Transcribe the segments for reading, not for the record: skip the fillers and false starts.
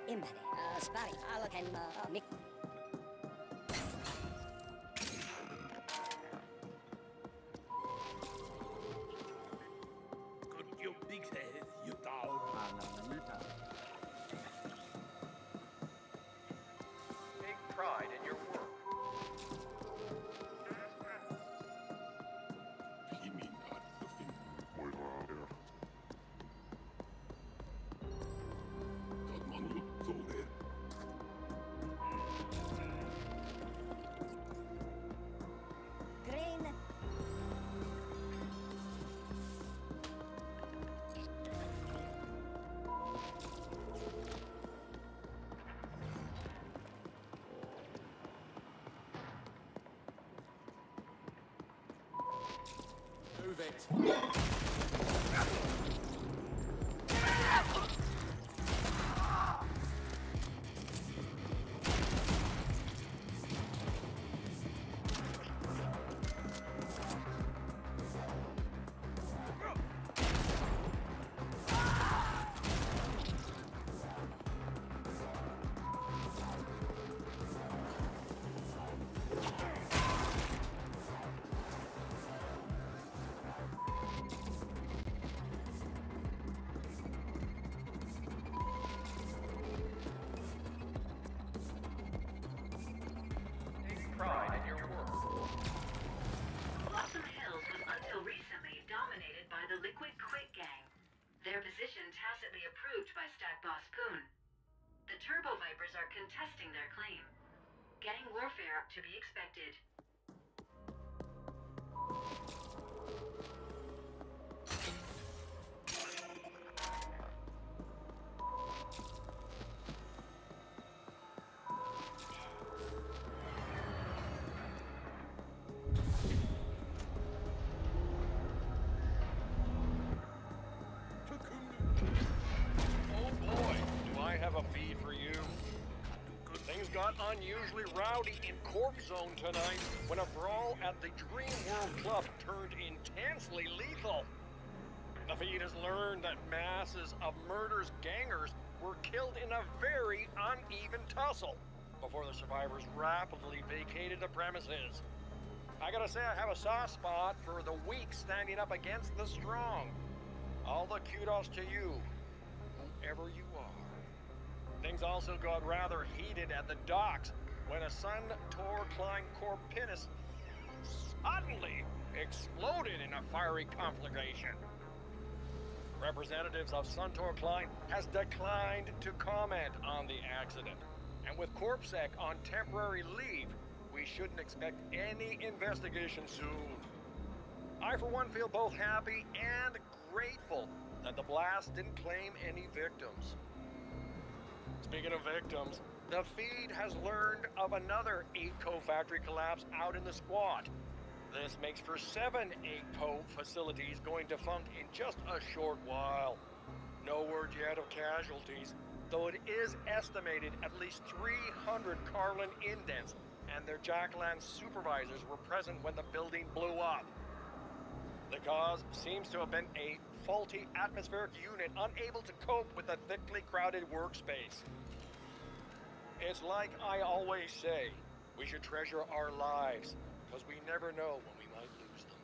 Imbene, spari, alakem, Nick. Good, you big head, you dog. Take pride in your work. Green. Move it. Take pride in your work. Blossom Hills was until recently dominated by the Liquid Quick Gang. Their position tacitly approved by Stack Boss Poon. The Turbo Vipers are contesting their claim. Gang warfare to be expected. Oh boy, do I have a feed for you. Things got unusually rowdy in Corp Zone tonight when a brawl at the Dream World Club turned intensely lethal. The feed has learned that masses of murder's gangers were killed in a very uneven tussle before the survivors rapidly vacated the premises. I gotta say, I have a soft spot for the weak standing up against the strong. All the kudos to you, whoever you are. Things also got rather heated at the docks when a Suntor Klein Corpinus suddenly exploded in a fiery conflagration. Representatives of Suntor Klein has declined to comment on the accident, and with CorpSec on temporary leave, we shouldn't expect any investigation soon. I, for one, feel both happy and grateful that the blast didn't claim any victims. Speaking of victims, the feed has learned of another 8Co factory collapse out in the squat. This makes for 7 8Co facilities going defunct in just a short while. No word yet of casualties, though it is estimated at least 300 Carlin indents and their Jackland supervisors were present when the building blew up. The cause seems to have been a faulty atmospheric unit unable to cope with the thickly crowded workspace. It's like I always say, we should treasure our lives, because we never know when we might lose them.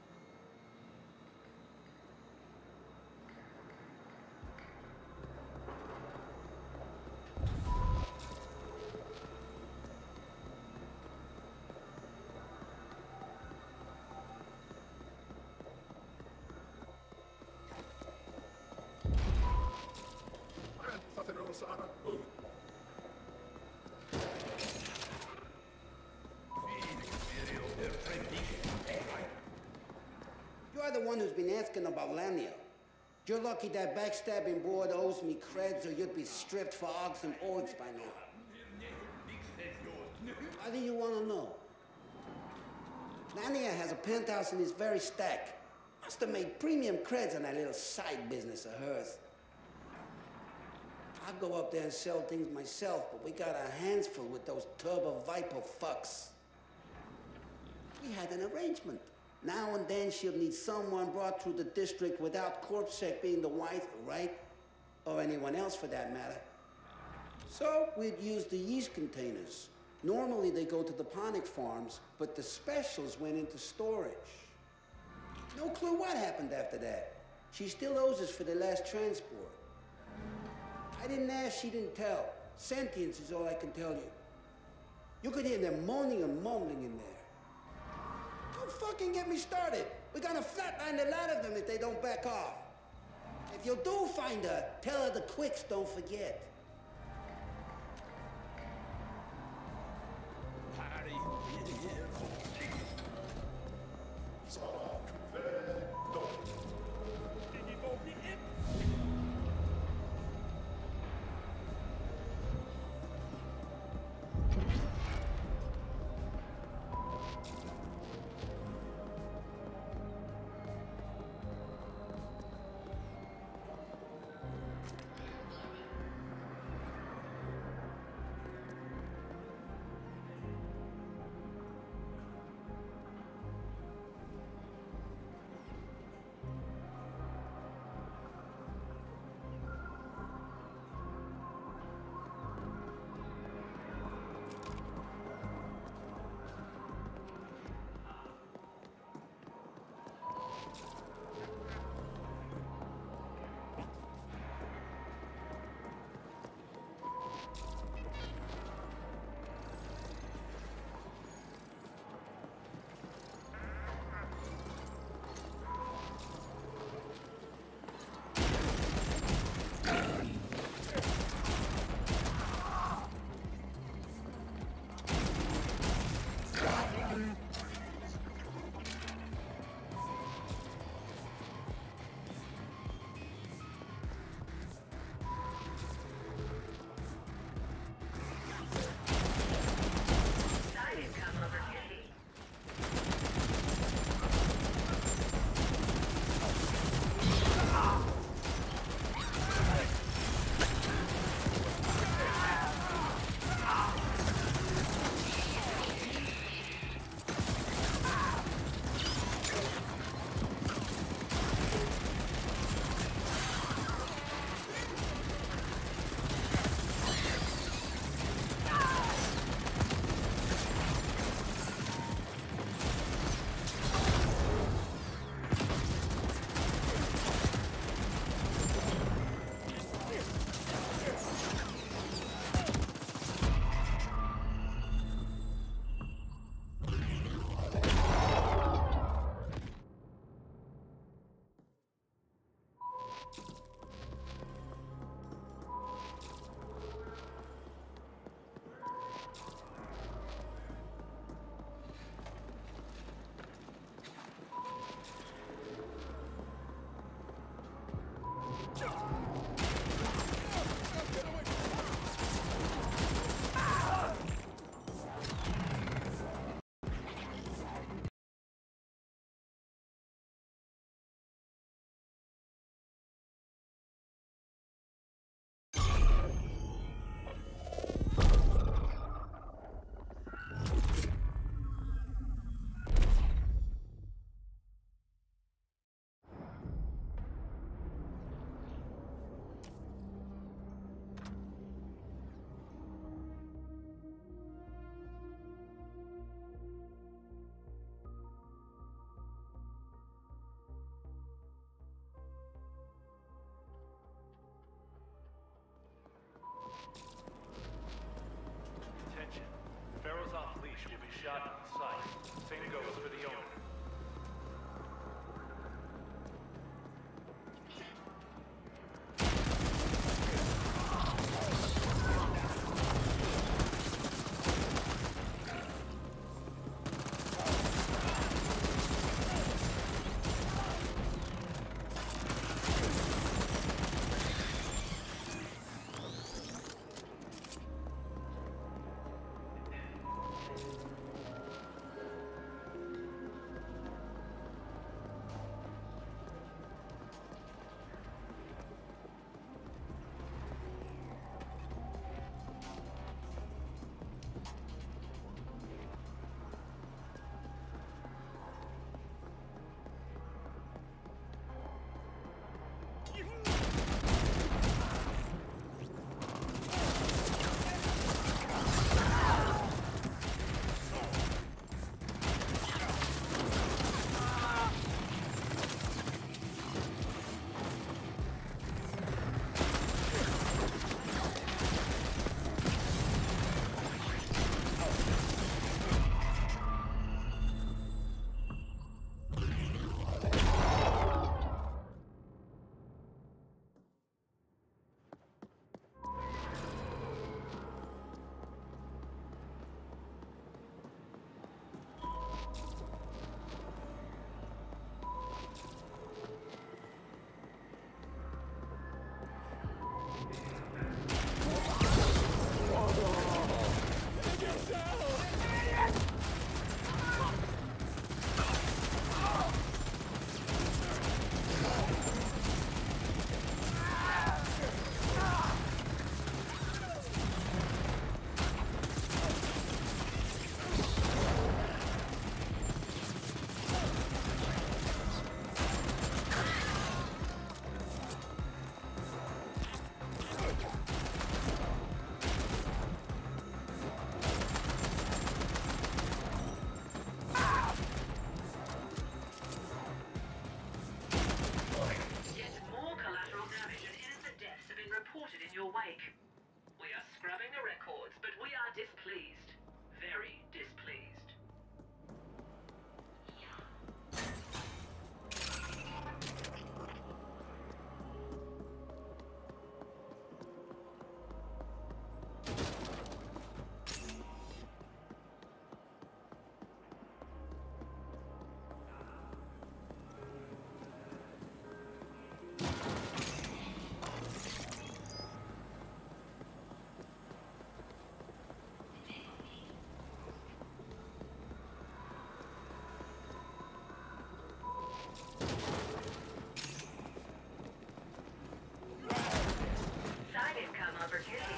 You're the one who's been asking about Lania. You're lucky that backstabbing board owes me creds or you'd be stripped for ox and oids by now. How do you want to know? Lania has a penthouse in his very stack. Must have made premium creds on that little side business of hers. I'll go up there and sell things myself, but we got our hands full with those Turbo Viper fucks. We had an arrangement. Now and then she'll need someone brought through the district without CorpSec being the wife, right? Or anyone else for that matter. So we'd use the yeast containers. Normally they go to the ponic farms, but the specials went into storage. No clue what happened after that. She still owes us for the last transport. I didn't ask, she didn't tell. Sentience is all I can tell you. You could hear them moaning and mumbling in there. Don't fucking get me started. We're gonna flatline a lot of them if they don't back off. If you do find her, tell her the quicks don't forget. your wake. We are scrubbing the records, but we are displeased. Very displeased. Side income opportunity.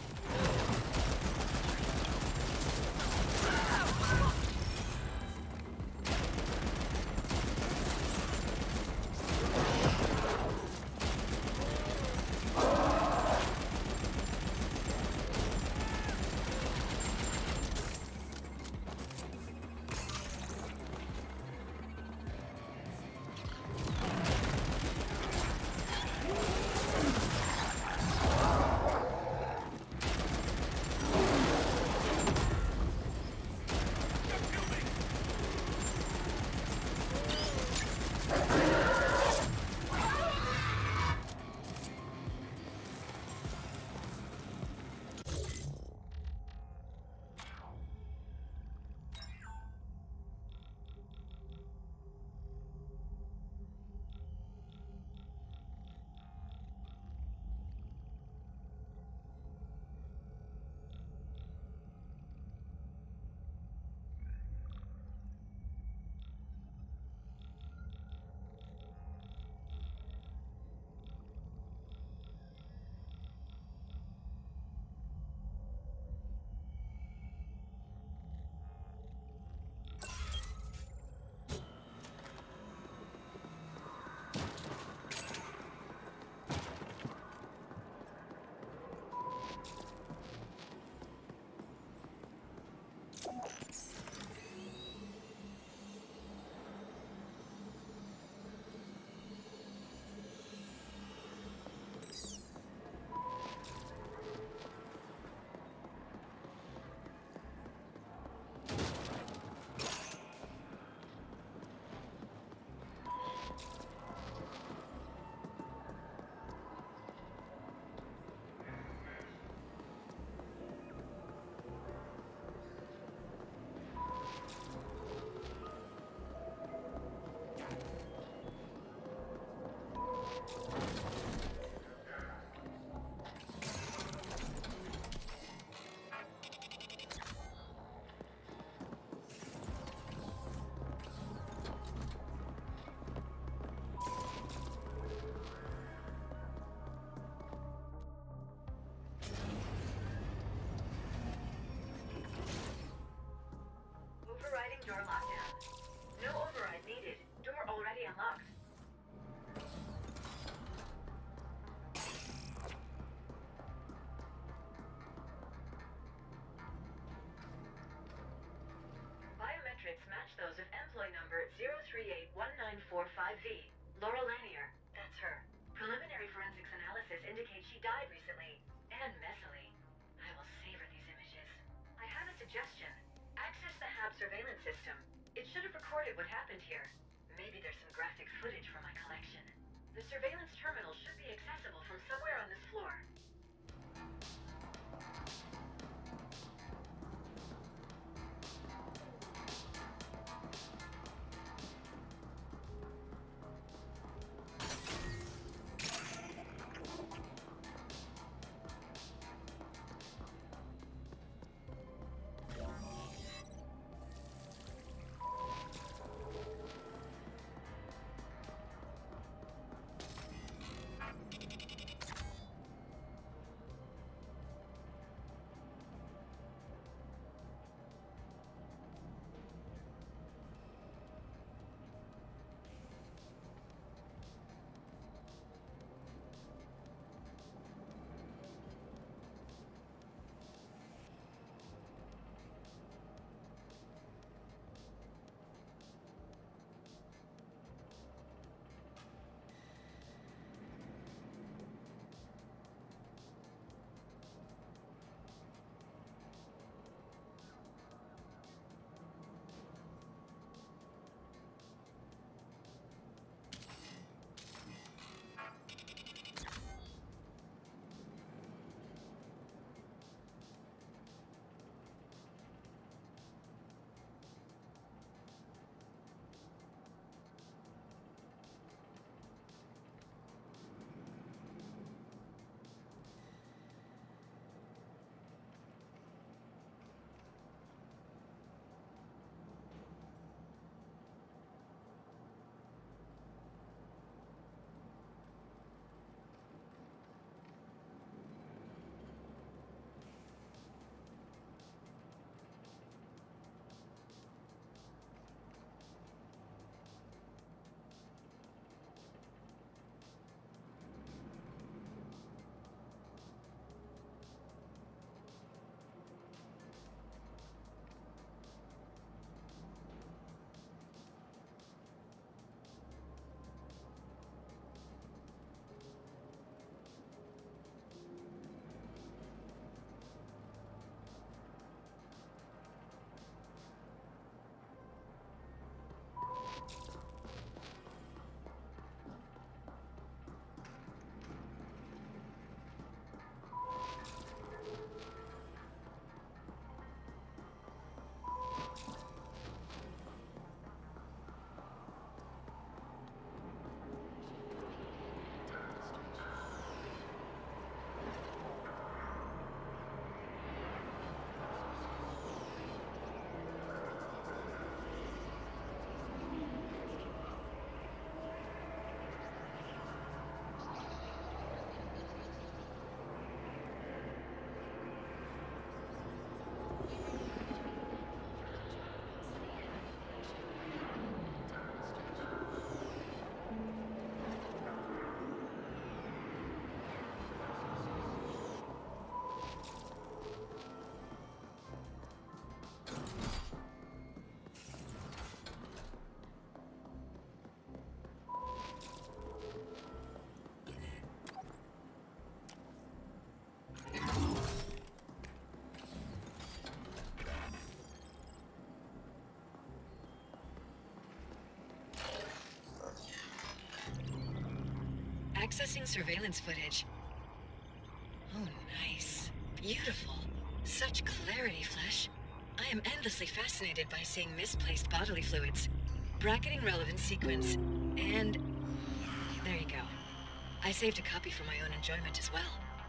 Overriding door lockdown. No override needed. Door already unlocked. Biometrics match those of employee number 0381945V. Laura Lanier. That's her. Preliminary forensics analysis indicates she died recently. And messily. I will savor these images. I have a suggestion. Access the HAB surveillance system. It should have recorded what happened here. Maybe there's some graphic footage from my collection. The surveillance terminal should be accessible from somewhere on this floor. Processing surveillance footage. Oh, nice. Beautiful. Such clarity, Flesh. I am endlessly fascinated by seeing misplaced bodily fluids. Bracketing relevant sequence. And... there you go. I saved a copy for my own enjoyment as well.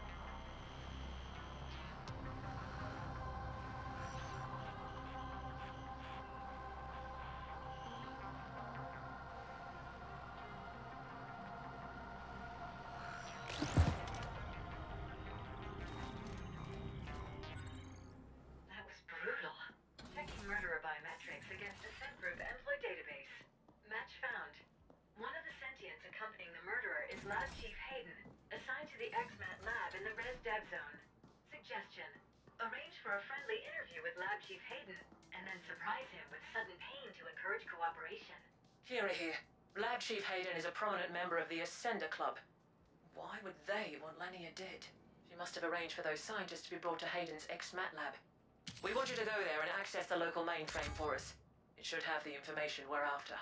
That was brutal. Checking murderer biometrics against Ascent Group employee database. Match found. One of the sentients accompanying the murderer is Lab Chief Hayden, assigned to the XMAT lab in the Res Dev Zone. Suggestion: arrange for a friendly interview with Lab Chief Hayden, and then surprise him with sudden pain to encourage cooperation. Here. Lab Chief Hayden is a prominent member of the Ascender Club. Why would they want Lania dead? She must have arranged for those scientists to be brought to Hayden's ex-mat lab. We want you to go there and access the local mainframe for us. It should have the information we're after.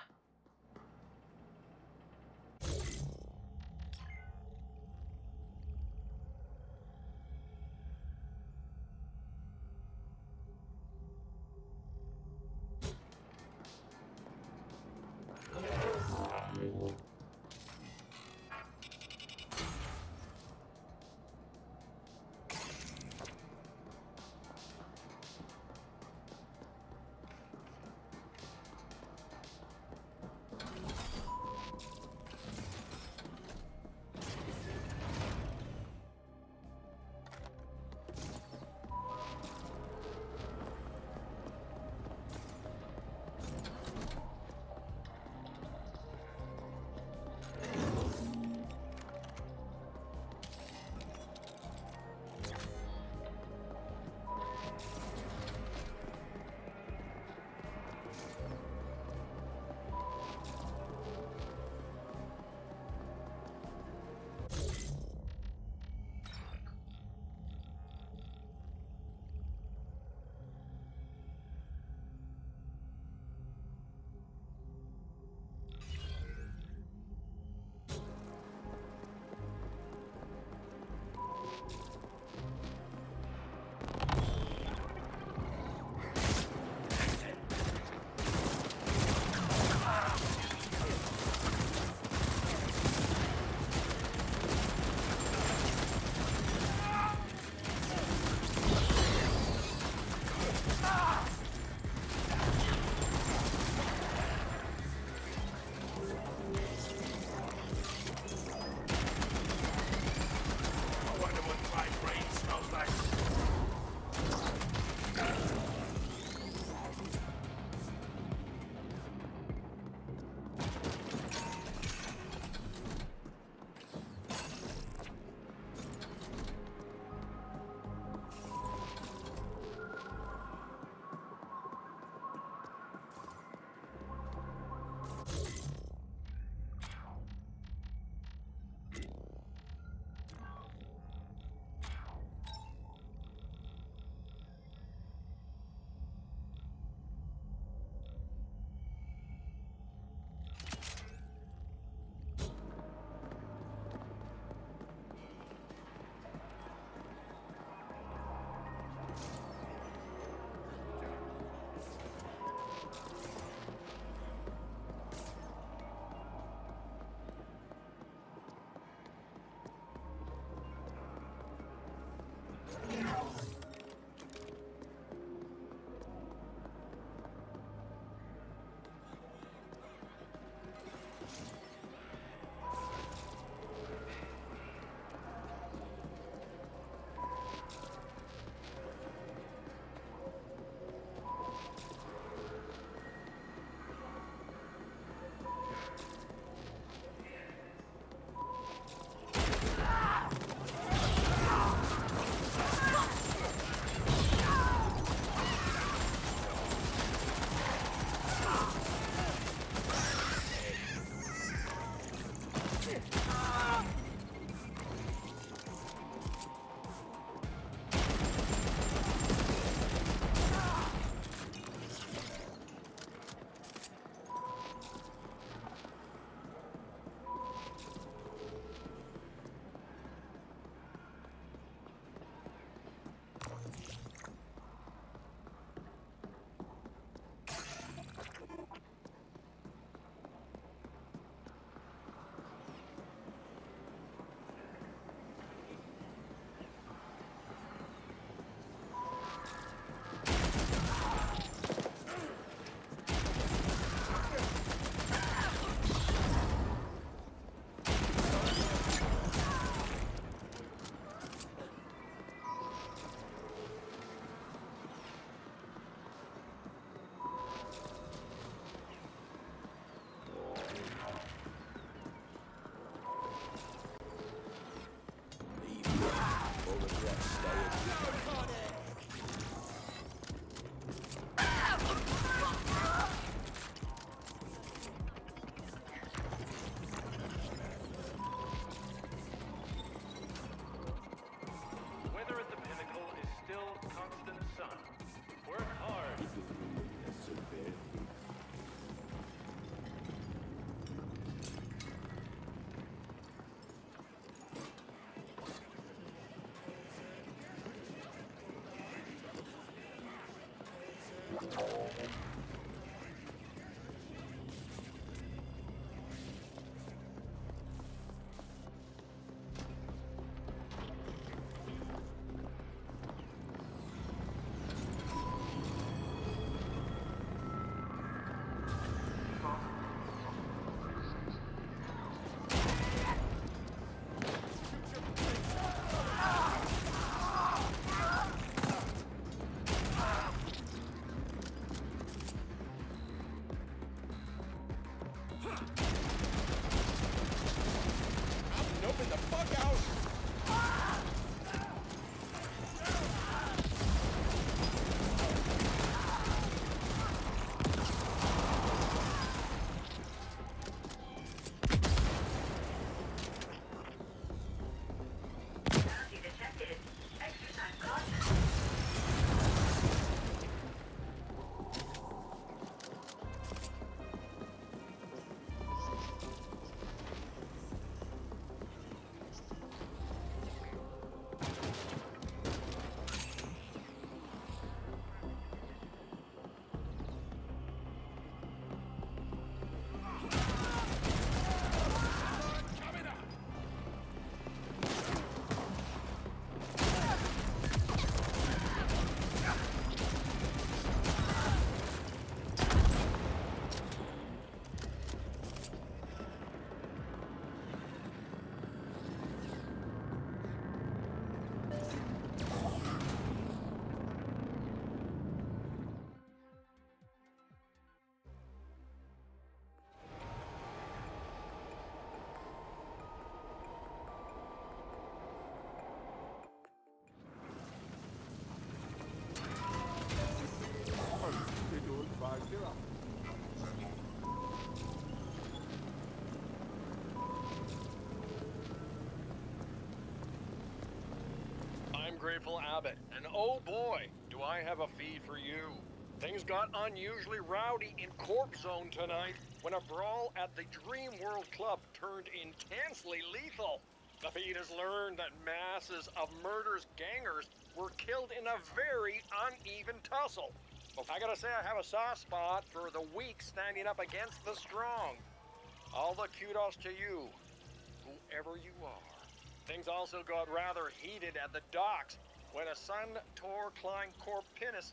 Grateful Abbott, and oh boy, do I have a feed for you. Things got unusually rowdy in Corp Zone tonight when a brawl at the Dream World Club turned intensely lethal. The feed has learned that masses of murderous gangers were killed in a very uneven tussle. But I gotta say, I have a soft spot for the weak standing up against the strong. All the kudos to you, whoever you are. Things also got rather heated at the docks when a Suntor Klein Corp pinnace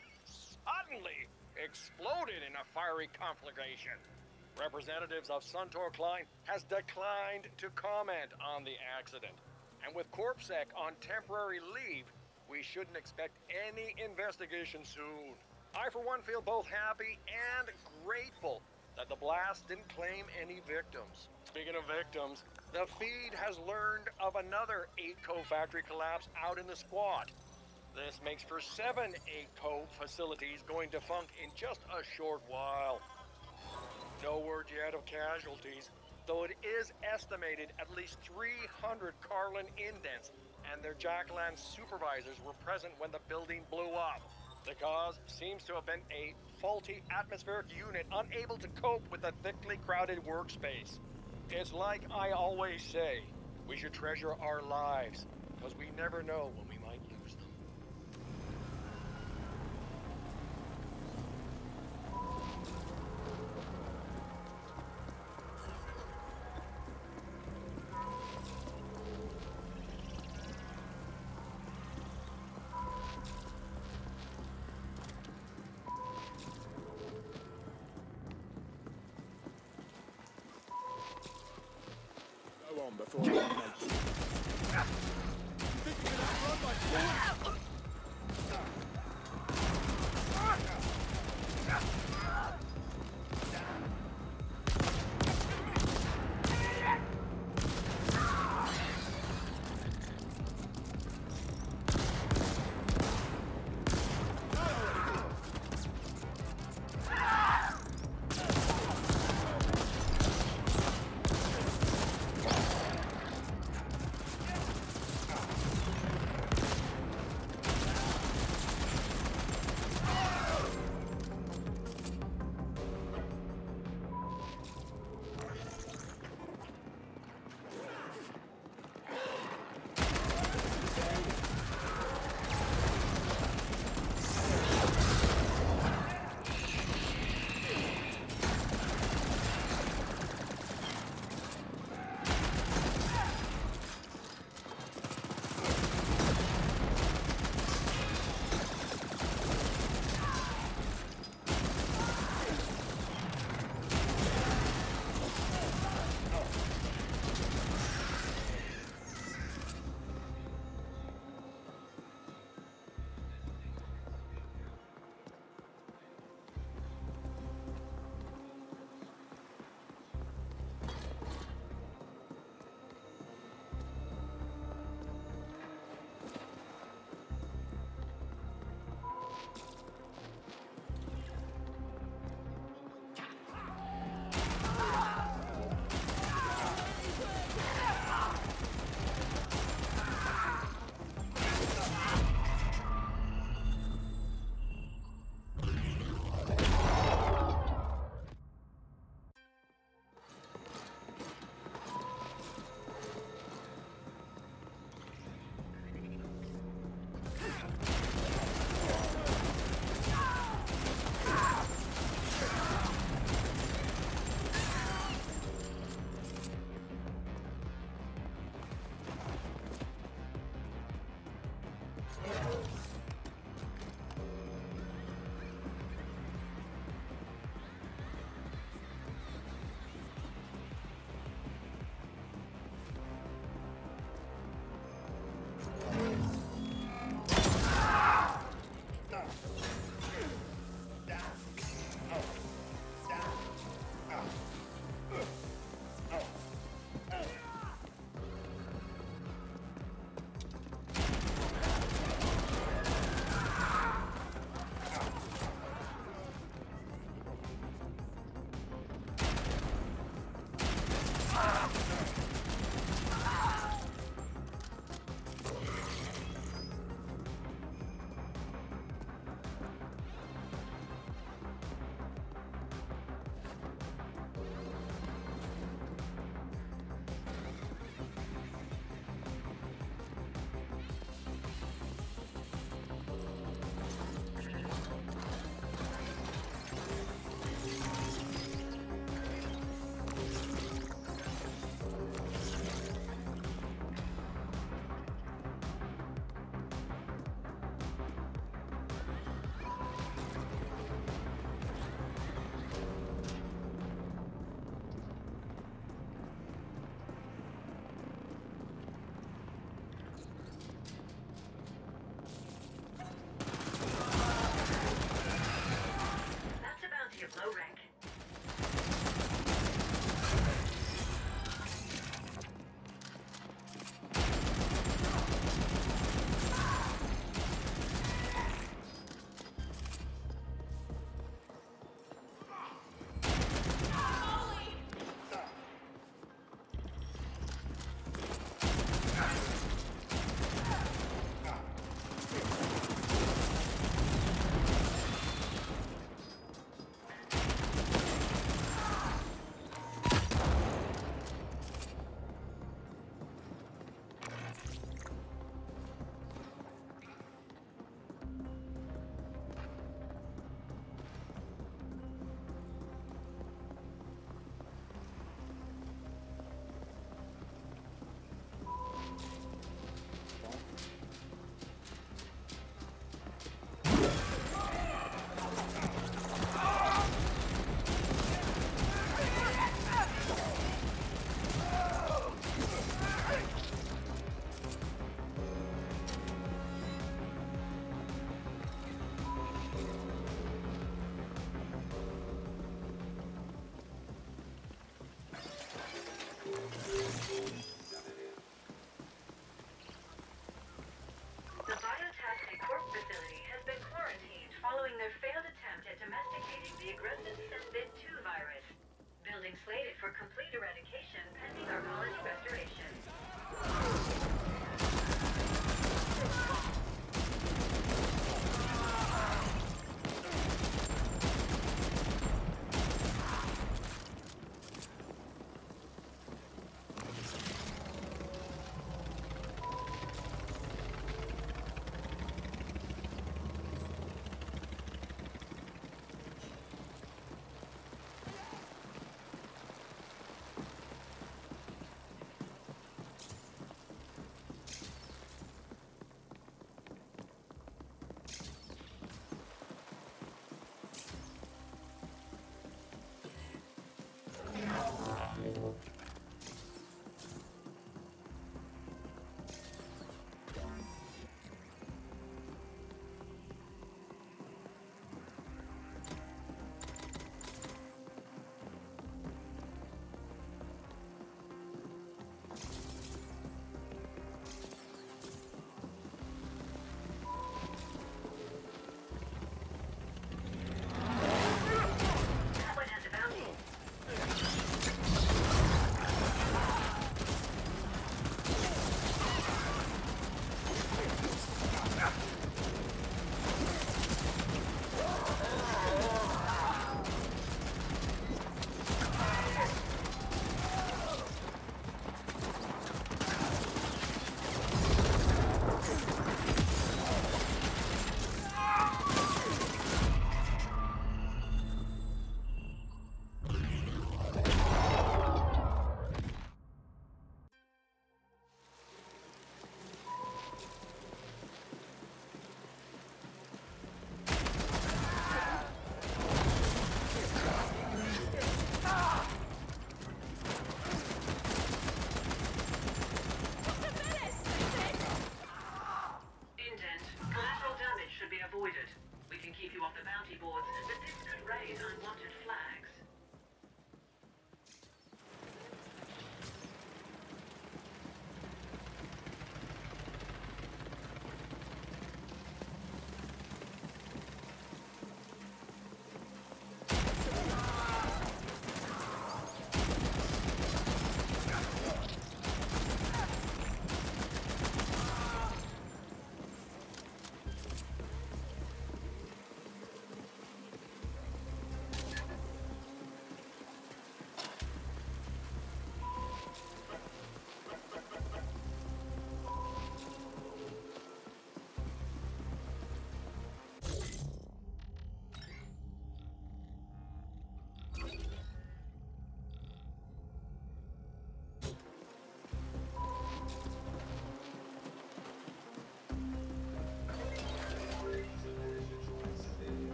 suddenly exploded in a fiery conflagration. Representatives of Suntor Klein has declined to comment on the accident. And with CorpSec on temporary leave, we shouldn't expect any investigation soon. I, for one, feel both happy and grateful that the blast didn't claim any victims. Speaking of victims, the feed has learned of another 8Co factory collapse out in the squat. This makes for 7 8Co facilities going defunct in just a short while. No word yet of casualties, though it is estimated at least 300 Carlin indents and their Jackland supervisors were present when the building blew up. The cause seems to have been a faulty atmospheric unit unable to cope with the thickly crowded workspace. It's like I always say, we should treasure our lives, because we never know when we might lose them. Before I make it. You think you can outrun my fool? here.